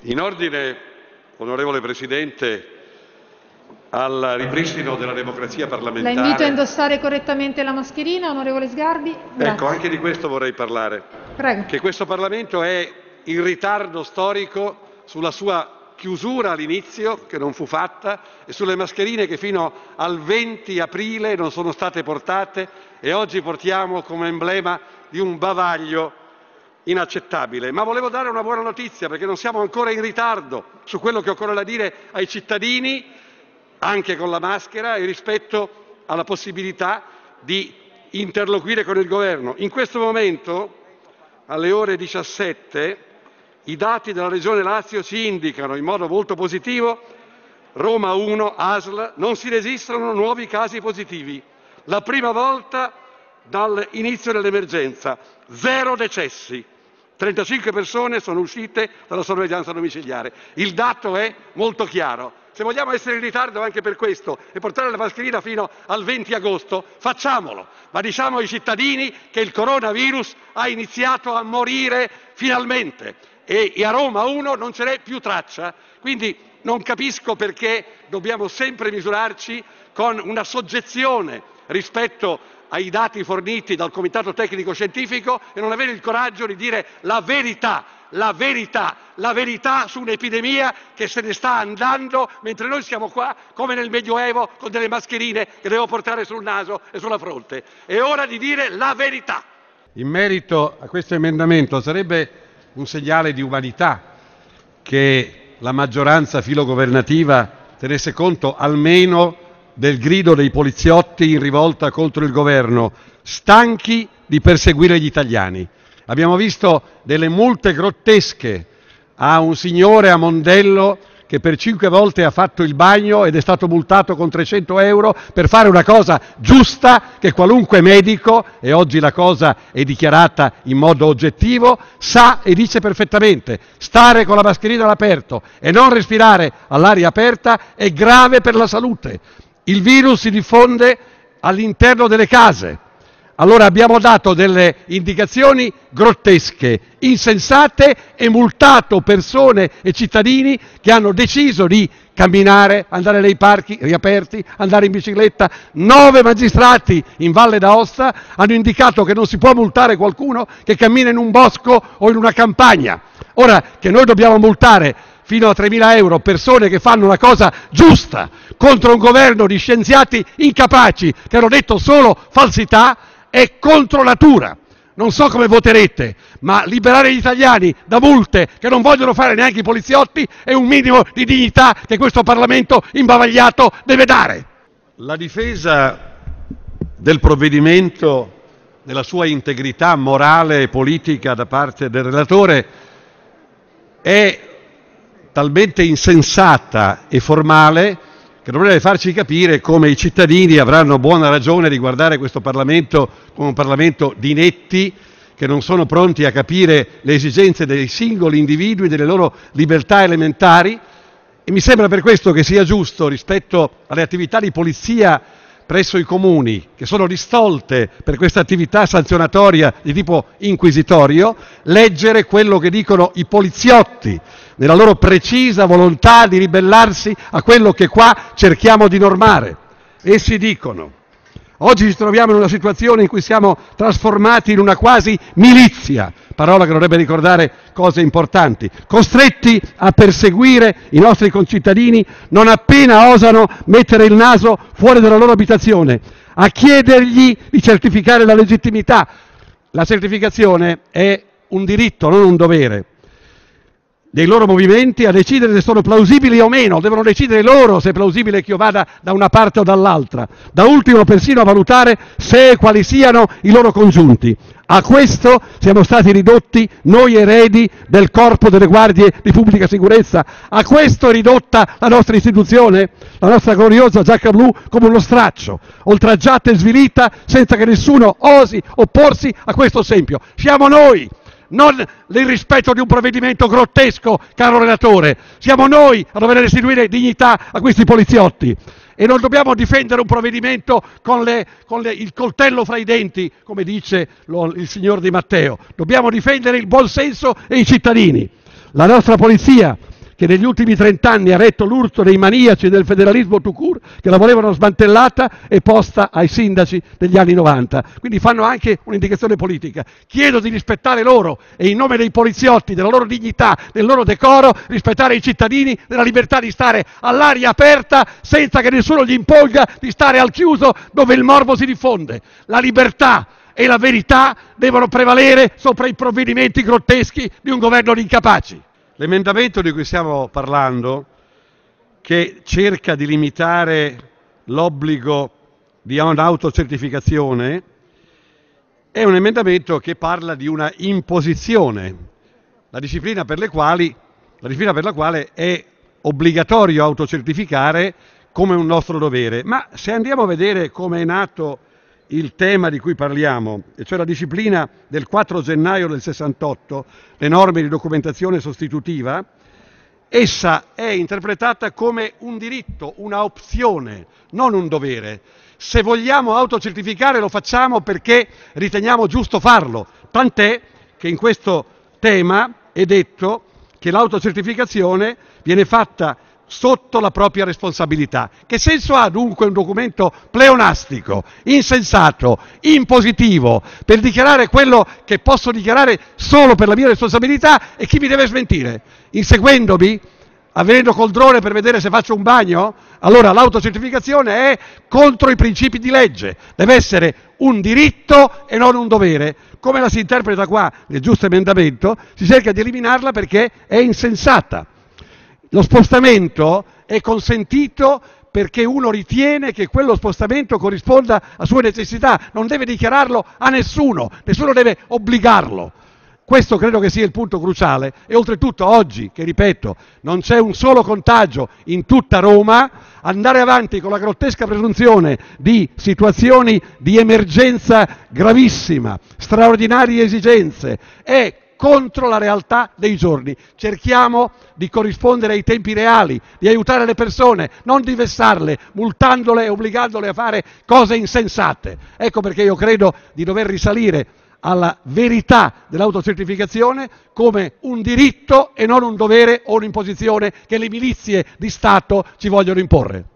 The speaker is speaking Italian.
In ordine, onorevole Presidente, al ripristino della democrazia parlamentare... La invito a indossare correttamente la mascherina, onorevole Sgarbi. Grazie. Ecco, anche di questo vorrei parlare. Prego. Che questo Parlamento è in ritardo storico sulla sua chiusura all'inizio, che non fu fatta, e sulle mascherine che fino al 20 aprile non sono state portate e oggi portiamo come emblema di un bavaglio inaccettabile. Ma volevo dare una buona notizia, perché non siamo ancora in ritardo su quello che occorre da dire ai cittadini, anche con la maschera, e rispetto alla possibilità di interloquire con il Governo. In questo momento, alle ore 17, i dati della Regione Lazio ci indicano in modo molto positivo: Roma 1, ASL, non si registrano nuovi casi positivi. La prima volta dall'inizio dell'emergenza. 0 decessi. 35 persone sono uscite dalla sorveglianza domiciliare. Il dato è molto chiaro. Se vogliamo essere in ritardo anche per questo e portare la mascherina fino al 20 agosto, facciamolo, ma diciamo ai cittadini che il coronavirus ha iniziato a morire finalmente e a Roma 1 non ce n'è più traccia. Quindi non capisco perché dobbiamo sempre misurarci con una soggezione rispetto ai dati forniti dal Comitato Tecnico Scientifico e non avere il coraggio di dire la verità su un'epidemia che se ne sta andando, mentre noi siamo qua come nel Medioevo con delle mascherine che devo portare sul naso e sulla fronte. È ora di dire la verità. In merito a questo emendamento sarebbe un segnale di umanità che la maggioranza filogovernativa tenesse conto almeno del grido dei poliziotti in rivolta contro il governo, stanchi di perseguire gli italiani. Abbiamo visto delle multe grottesche a un signore a Mondello che per 5 volte ha fatto il bagno ed è stato multato con 300 euro per fare una cosa giusta che qualunque medico, e oggi la cosa è dichiarata in modo oggettivo, sa e dice perfettamente: stare con la mascherina all'aperto e non respirare all'aria aperta è grave per la salute. Il virus si diffonde all'interno delle case. Allora abbiamo dato delle indicazioni grottesche, insensate, e multato persone e cittadini che hanno deciso di camminare, andare nei parchi riaperti, andare in bicicletta. 9 magistrati in Valle d'Aosta hanno indicato che non si può multare qualcuno che cammina in un bosco o in una campagna. Ora, che noi dobbiamo multare fino a 3.000 euro persone che fanno una cosa giusta contro un governo di scienziati incapaci che hanno detto solo falsità è contro natura. Non so come voterete, ma liberare gli italiani da multe che non vogliono fare neanche i poliziotti è un minimo di dignità che questo Parlamento imbavagliato deve dare. La difesa del provvedimento, della sua integrità morale e politica da parte del relatore è talmente insensata e formale che dovrebbe farci capire come i cittadini avranno buona ragione di guardare questo Parlamento come un Parlamento di inetti che non sono pronti a capire le esigenze dei singoli individui, delle loro libertà elementari. E mi sembra per questo che sia giusto, rispetto alle attività di polizia presso i comuni, che sono distolte per questa attività sanzionatoria di tipo inquisitorio, leggere quello che dicono i poliziotti nella loro precisa volontà di ribellarsi a quello che qua cerchiamo di normare. Essi dicono: oggi ci troviamo in una situazione in cui siamo trasformati in una quasi milizia, parola che dovrebbe ricordare cose importanti, costretti a perseguire i nostri concittadini non appena osano mettere il naso fuori dalla loro abitazione, a chiedergli di certificare la legittimità. La certificazione è un diritto, non un dovere, dei loro movimenti, a decidere se sono plausibili o meno. Devono decidere loro se è plausibile che io vada da una parte o dall'altra, da ultimo persino a valutare se e quali siano i loro congiunti. A questo siamo stati ridotti noi eredi del corpo delle guardie di pubblica sicurezza? A questo è ridotta la nostra istituzione? La nostra gloriosa giacca blu come uno straccio, oltraggiata e svilita senza che nessuno osi opporsi a questo esempio. Siamo noi, non il rispetto di un provvedimento grottesco, caro relatore. Siamo noi a dover restituire dignità a questi poliziotti. E non dobbiamo difendere un provvedimento con il coltello fra i denti, come dice il signor Di Matteo. Dobbiamo difendere il buon senso e i cittadini. La nostra polizia che negli ultimi 30 anni ha retto l'urto dei maniaci del federalismo tout court, che la volevano smantellata e posta ai sindaci degli anni 90. Quindi fanno anche un'indicazione politica. Chiedo di rispettare loro e in nome dei poliziotti, della loro dignità, del loro decoro, rispettare i cittadini, della libertà di stare all'aria aperta senza che nessuno gli imponga di stare al chiuso dove il morbo si diffonde. La libertà e la verità devono prevalere sopra i provvedimenti grotteschi di un governo di incapaci. L'emendamento di cui stiamo parlando, che cerca di limitare l'obbligo di un'autocertificazione, è un emendamento che parla di una imposizione, la disciplina per la quale è obbligatorio autocertificare come un nostro dovere. Ma se andiamo a vedere come è nato il tema di cui parliamo, e cioè la disciplina del 4 gennaio del 68, le norme di documentazione sostitutiva, essa è interpretata come un diritto, una opzione, non un dovere. Se vogliamo autocertificare lo facciamo perché riteniamo giusto farlo, tant'è che in questo tema è detto che l'autocertificazione viene fatta sotto la propria responsabilità. Che senso ha dunque un documento pleonastico, insensato, impositivo, per dichiarare quello che posso dichiarare solo per la mia responsabilità e chi mi deve smentire? Inseguendomi? Avvenendo col drone per vedere se faccio un bagno? Allora l'autocertificazione è contro i principi di legge, deve essere un diritto e non un dovere. Come la si interpreta qua nel giusto emendamento, si cerca di eliminarla perché è insensata. Lo spostamento è consentito perché uno ritiene che quello spostamento corrisponda a sue necessità, non deve dichiararlo a nessuno, nessuno deve obbligarlo. Questo credo che sia il punto cruciale e oltretutto oggi, che ripeto, non c'è un solo contagio in tutta Roma, andare avanti con la grottesca presunzione di situazioni di emergenza gravissima, straordinarie esigenze, è contro la realtà dei giorni. Cerchiamo di corrispondere ai tempi reali, di aiutare le persone, non di vessarle, multandole e obbligandole a fare cose insensate. Ecco perché io credo di dover risalire alla verità dell'autocertificazione come un diritto e non un dovere o un'imposizione che le milizie di Stato ci vogliono imporre.